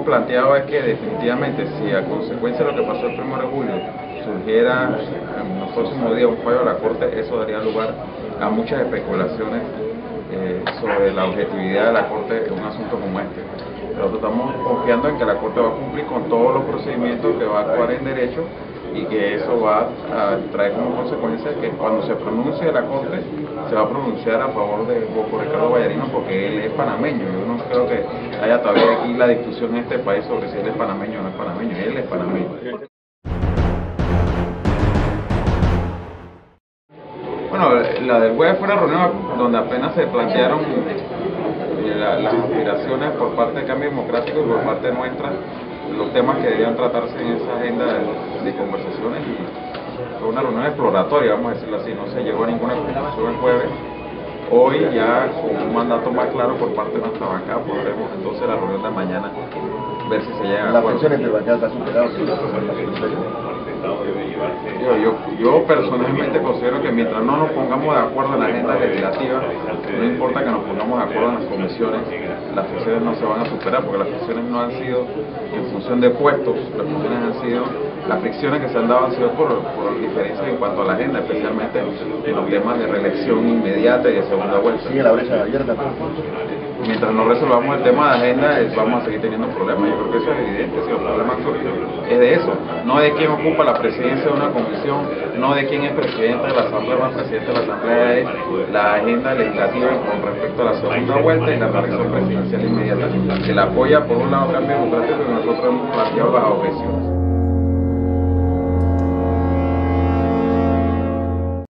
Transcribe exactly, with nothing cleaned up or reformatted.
planteado es que definitivamente si a consecuencia de lo que pasó el primero de julio surgiera en los próximos días un fallo de la Corte, eso daría lugar a muchas especulaciones eh, sobre la objetividad de la Corte en un asunto como este. Pero estamos confiando en que la Corte va a cumplir con todos los procedimientos, que va a actuar en derecho y que eso va a traer como consecuencia que cuando se pronuncie la Corte se va a pronunciar a favor de Boco Ricardo Vallarino, porque él es panameño. Yo no creo que haya todavía aquí la discusión en este país sobre si él es panameño o no es panameño. Él es panameño. Bueno, la del jueves fue una reunión donde apenas se plantearon la, las aspiraciones por parte del Cambio Democrático y por parte nuestra, los temas que debían tratarse en esa agenda de, de conversaciones, y fue una reunión exploratoria, vamos a decirlo así. No se llegó a ninguna conclusión el jueves. Hoy, ya con un mandato más claro por parte de nuestra bancada, podremos entonces la reunión de mañana ver si se llega a ¿La acuerdo. fricción entre bancadas está superada? Yo, yo, yo personalmente considero que mientras no nos pongamos de acuerdo en la agenda legislativa, no importa que nos pongamos de acuerdo en las comisiones, las fricciones no se van a superar, porque las fricciones no han sido en función de puestos, las fricciones han sido, las fricciones que se han dado han sido por, por diferencias en cuanto a la agenda, especialmente en los temas de reelección inmediata y de segunda vuelta. ¿Sigue la brecha abierta? Mientras no resolvamos el tema de agenda, vamos a seguir teniendo problemas. Yo creo que eso es evidente. Si los problemas es de eso, no de quién ocupa la presidencia de una comisión, no de quién es presidente de la Asamblea, más presidente de la Asamblea, es la agenda legislativa con respecto a la segunda vuelta y la reelección presidencial inmediata. Se la apoya por un lado Cambio Democrático, y nosotros hemos planteado las objeciones.